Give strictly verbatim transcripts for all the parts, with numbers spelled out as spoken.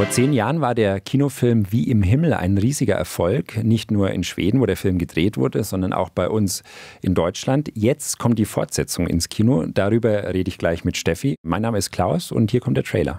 Vor zehn Jahren war der Kinofilm Wie im Himmel ein riesiger Erfolg. Nicht nur in Schweden, wo der Film gedreht wurde, sondern auch bei uns in Deutschland. Jetzt kommt die Fortsetzung ins Kino. Darüber rede ich gleich mit Steffi. Mein Name ist Klaus und hier kommt der Trailer.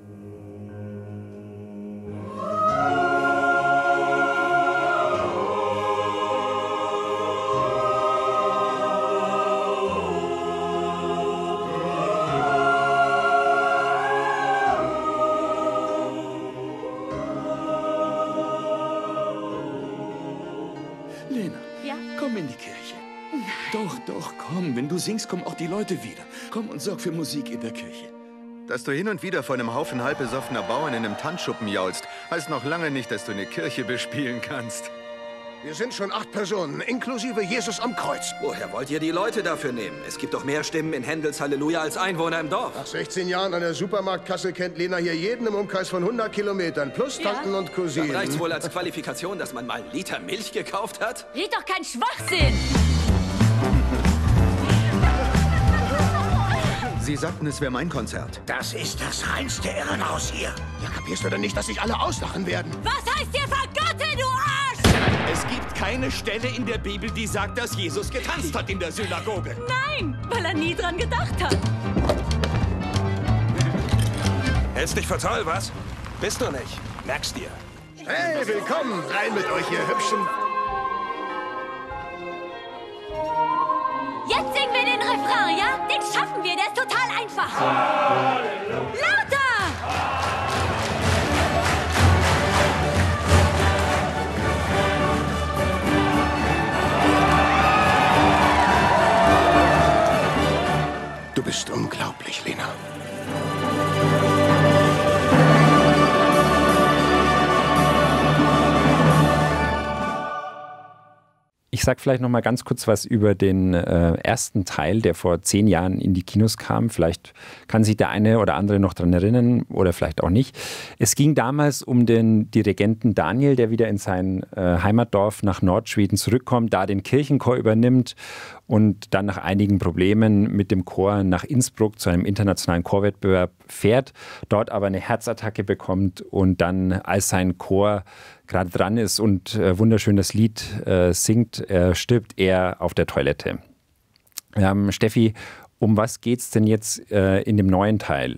Lena, ja? Komm in die Kirche. Nein. Doch, doch, komm. Wenn du singst, kommen auch die Leute wieder. Komm und sorg für Musik in der Kirche. Dass du hin und wieder vor einem Haufen halbbesoffener Bauern in einem Tanzschuppen jaulst, heißt noch lange nicht, dass du eine Kirche bespielen kannst. Wir sind schon acht Personen, inklusive Jesus am Kreuz. Woher wollt ihr die Leute dafür nehmen? Es gibt doch mehr Stimmen in Händels Halleluja als Einwohner im Dorf. Nach sechzehn Jahren an der Supermarktkasse kennt Lena hier jeden im Umkreis von hundert Kilometern, plus Ja. Tanten und Cousinen. Dann reicht's wohl als Qualifikation, dass man mal einen Liter Milch gekauft hat? Red doch kein Schwachsinn! Sie sagten, es wäre mein Konzert. Das ist das reinste Irrenhaus hier. Ja, kapierst du denn nicht, dass sich alle auslachen werden? Was heißt hier Vergotte, du Arsch? Es gibt keine Stelle in der Bibel, die sagt, dass Jesus getanzt hat in der Synagoge. Nein, weil er nie dran gedacht hat. Hältst dich für toll, was? Bist du nicht. Merkst dir. Hey, willkommen. Rein mit euch, ihr Hübschen. Jetzt singen wir den Refrain, ja? Den schaffen wir, der ist total einfach. Lauter! Du bist unglaublich, Lena. Ich sage vielleicht noch mal ganz kurz was über den äh, ersten Teil, der vor zehn Jahren in die Kinos kam. Vielleicht kann sich der eine oder andere noch daran erinnern oder vielleicht auch nicht. Es ging damals um den Dirigenten Daniel, der wieder in sein äh, Heimatdorf nach Nordschweden zurückkommt, da den Kirchenchor übernimmt und dann nach einigen Problemen mit dem Chor nach Innsbruck zu einem internationalen Chorwettbewerb fährt, dort aber eine Herzattacke bekommt und dann, als sein Chor gerade dran ist und äh, wunderschön das Lied äh, singt, äh, stirbt er auf der Toilette. Ähm, Steffi, um was geht es denn jetzt äh, in dem neuen Teil?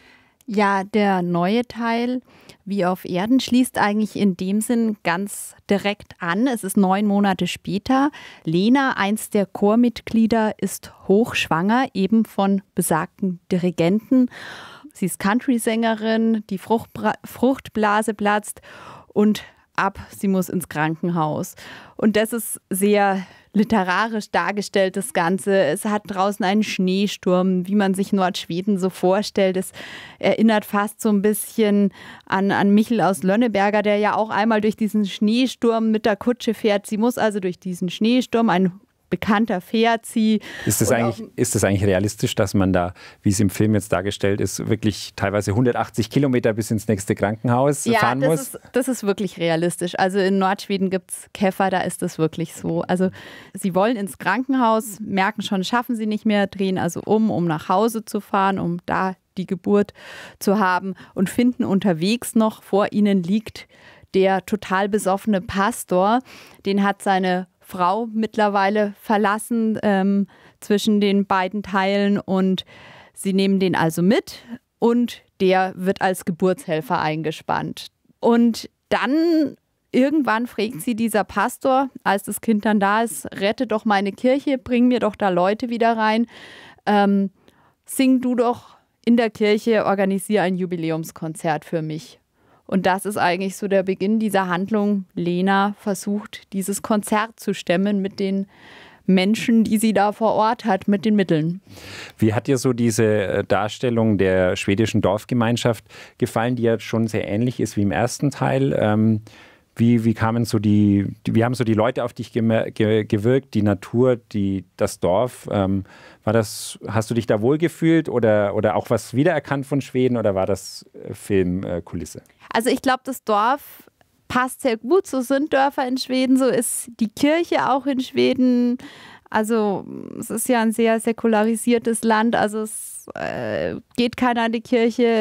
Ja, der neue Teil, wie auf Erden, schließt eigentlich in dem Sinn ganz direkt an. Es ist neun Monate später. Lena, eins der Chormitglieder, ist hochschwanger, eben von besagten Dirigenten. Sie ist Country-Sängerin, die Fruchtbra- Fruchtblase platzt und ab, sie muss ins Krankenhaus. Und das ist sehr literarisch dargestellt, das Ganze. Es hat draußen einen Schneesturm, wie man sich Nordschweden so vorstellt. Es erinnert fast so ein bisschen an, an Michel aus Lönneberger, der ja auch einmal durch diesen Schneesturm mit der Kutsche fährt. Sie muss also durch diesen Schneesturm, ein bekannter fährt sie. Ist das, eigentlich, ist das eigentlich realistisch, dass man da, wie es im Film jetzt dargestellt ist, wirklich teilweise hundertachtzig Kilometer bis ins nächste Krankenhaus ja, fahren das muss? Ist, das ist wirklich realistisch. Also in Nordschweden gibt es Käfer, da ist das wirklich so. Also sie wollen ins Krankenhaus, merken schon, schaffen sie nicht mehr, drehen also um, um nach Hause zu fahren, um da die Geburt zu haben und finden unterwegs noch, vor ihnen liegt der total besoffene Pastor. Den hat seine Frau mittlerweile verlassen ähm, zwischen den beiden Teilen und sie nehmen den also mit und der wird als Geburtshelfer eingespannt. Und dann irgendwann fragt sie dieser Pastor, als das Kind dann da ist, rette doch meine Kirche, bring mir doch da Leute wieder rein, ähm, sing du doch in der Kirche, organisiere ein Jubiläumskonzert für mich. Und das ist eigentlich so der Beginn dieser Handlung. Lena versucht, dieses Konzert zu stemmen mit den Menschen, die sie da vor Ort hat, mit den Mitteln. Wie hat dir so diese Darstellung der schwedischen Dorfgemeinschaft gefallen, die ja schon sehr ähnlich ist wie im ersten Teil? Ähm, wie, wie kamen so die, wie haben so die Leute auf dich gemer- ge- gewirkt, die Natur, die, das Dorf? Ähm, war das, hast du dich da wohlgefühlt oder, oder auch was wiedererkannt von Schweden oder war das Filmkulisse? Äh, Also ich glaube, das Dorf passt sehr gut. So sind Dörfer in Schweden, so ist die Kirche auch in Schweden. Also es ist ja ein sehr säkularisiertes Land, also es äh, geht keiner in die Kirche.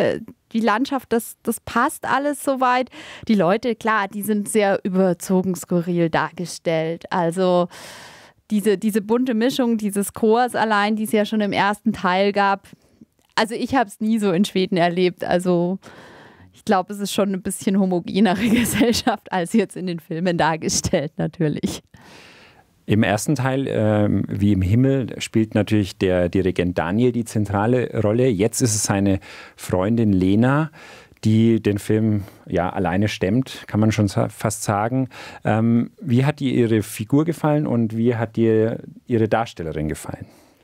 die Landschaft, das, das passt alles soweit. Die Leute, klar, die sind sehr überzogen skurril dargestellt. Also diese, diese bunte Mischung dieses Chors allein, die es ja schon im ersten Teil gab. Also ich habe es nie so in Schweden erlebt. Also ich glaube, es ist schon ein bisschen homogenere Gesellschaft als jetzt in den Filmen dargestellt, natürlich. Im ersten Teil, ähm, wie im Himmel, spielt natürlich der Dirigent Daniel die zentrale Rolle. Jetzt ist es seine Freundin Lena, die den Film ja alleine stemmt, kann man schon fast sagen. Ähm, wie hat dir ihre Figur gefallen und wie hat dir ihre Darstellerin gefallen?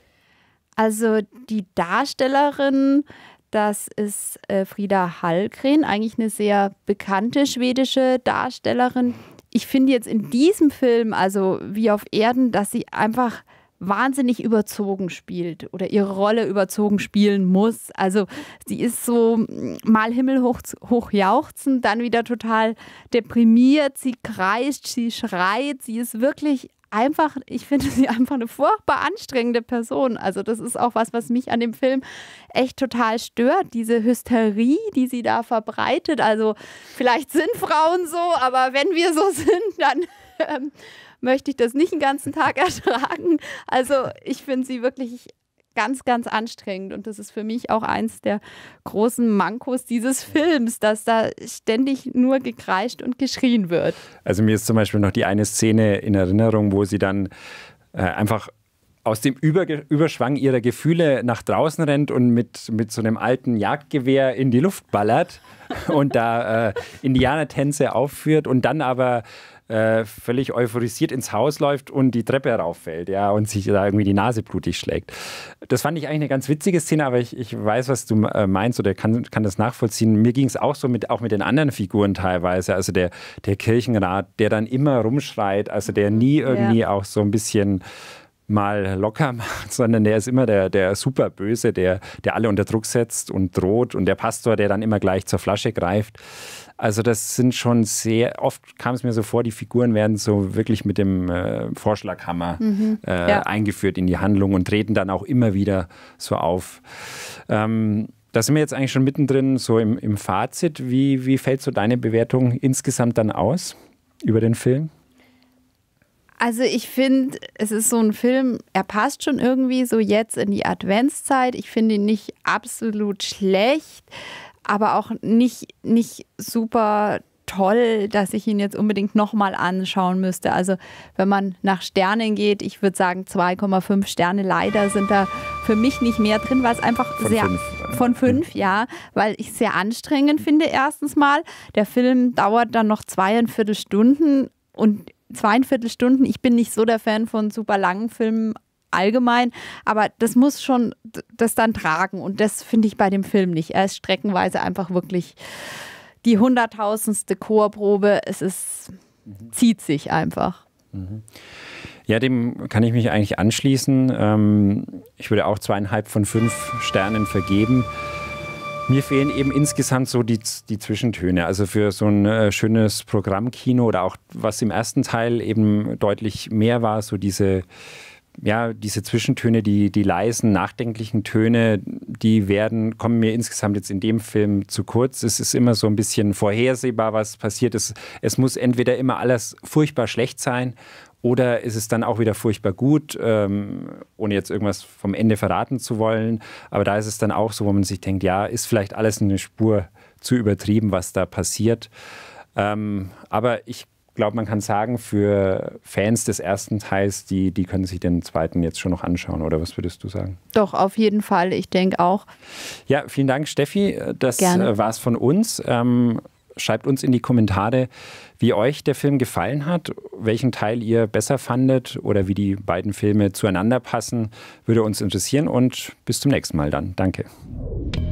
Also die Darstellerin, das ist äh, Frida Hallgren, eigentlich eine sehr bekannte schwedische Darstellerin. Ich finde jetzt in diesem Film, also wie auf Erden, dass sie einfach wahnsinnig überzogen spielt oder ihre Rolle überzogen spielen muss. Also sie ist so mal himmelhoch hoch jauchzend, dann wieder total deprimiert, sie kreischt, sie schreit, sie ist wirklich einfach, ich finde sie einfach eine furchtbar anstrengende Person. Also das ist auch was, was mich an dem Film echt total stört, diese Hysterie, die sie da verbreitet. Also vielleicht sind Frauen so, aber wenn wir so sind, dann ähm, möchte ich das nicht den ganzen Tag ertragen. Also ich finde sie wirklich ganz, ganz anstrengend und das ist für mich auch eins der großen Mankos dieses Films, dass da ständig nur gekreischt und geschrien wird. Also mir ist zum Beispiel noch die eine Szene in Erinnerung, wo sie dann äh, einfach aus dem Überge- Überschwang ihrer Gefühle nach draußen rennt und mit, mit so einem alten Jagdgewehr in die Luft ballert und da äh, Indianertänze aufführt und dann aber Äh, völlig euphorisiert ins Haus läuft und die Treppe rauffällt, ja, und sich da irgendwie die Nase blutig schlägt. Das fand ich eigentlich eine ganz witzige Szene, aber ich, ich weiß, was du äh, meinst oder kann, kann das nachvollziehen. Mir ging es auch so mit, auch mit den anderen Figuren teilweise, also der, der Kirchenrat, der dann immer rumschreit, also der nie irgendwie ja. auch so ein bisschen mal locker macht, sondern der ist immer der, der Superböse, der, der alle unter Druck setzt und droht und der Pastor, der dann immer gleich zur Flasche greift. Also das sind schon sehr, oft kam es mir so vor, die Figuren werden so wirklich mit dem äh, Vorschlaghammer mhm, äh, ja. eingeführt in die Handlung und treten dann auch immer wieder so auf. Ähm, da sind wir jetzt eigentlich schon mittendrin so im, im Fazit. Wie, wie fällt so deine Bewertung insgesamt dann aus über den Film? Also ich finde, es ist so ein Film, er passt schon irgendwie so jetzt in die Adventszeit. Ich finde ihn nicht absolut schlecht, aber auch nicht, nicht super toll, dass ich ihn jetzt unbedingt nochmal anschauen müsste. Also wenn man nach Sternen geht, ich würde sagen zwei Komma fünf Sterne leider sind da für mich nicht mehr drin, weil es einfach von sehr... Fünf. Von fünf, ja, weil ich es sehr anstrengend finde erstens mal. Der Film dauert dann noch zweieinviertel Stunden und zweieinviertel Stunden, ich bin nicht so der Fan von super langen Filmen allgemein, aber das muss schon das dann tragen und das finde ich bei dem Film nicht. Er ist streckenweise einfach wirklich die hunderttausendste Chorprobe. Es ist, mhm. zieht sich einfach. Mhm. Ja, dem kann ich mich eigentlich anschließen. Ähm, ich würde auch zweieinhalb von fünf Sternen vergeben. Mir fehlen eben insgesamt so die, die Zwischentöne. Also für so ein äh, schönes Programmkino oder auch was im ersten Teil eben deutlich mehr war, so diese, ja, diese Zwischentöne, die, die leisen, nachdenklichen Töne, die werden, kommen mir insgesamt jetzt in dem Film zu kurz. Es ist immer so ein bisschen vorhersehbar, was passiert. Es, es muss entweder immer alles furchtbar schlecht sein oder ist es dann auch wieder furchtbar gut, ähm, ohne jetzt irgendwas vom Ende verraten zu wollen. Aber da ist es dann auch so, wo man sich denkt, ja, ist vielleicht alles eine Spur zu übertrieben, was da passiert. Ähm, aber ich glaube, man kann sagen, für Fans des ersten Teils, die, die können sich den zweiten jetzt schon noch anschauen. Oder was würdest du sagen? Doch, auf jeden Fall. Ich denke auch. Ja, vielen Dank, Steffi. Das war es von uns. Ähm, Schreibt uns in die Kommentare, wie euch der Film gefallen hat, welchen Teil ihr besser fandet oder wie die beiden Filme zueinander passen. Würde uns interessieren und bis zum nächsten Mal dann. Danke.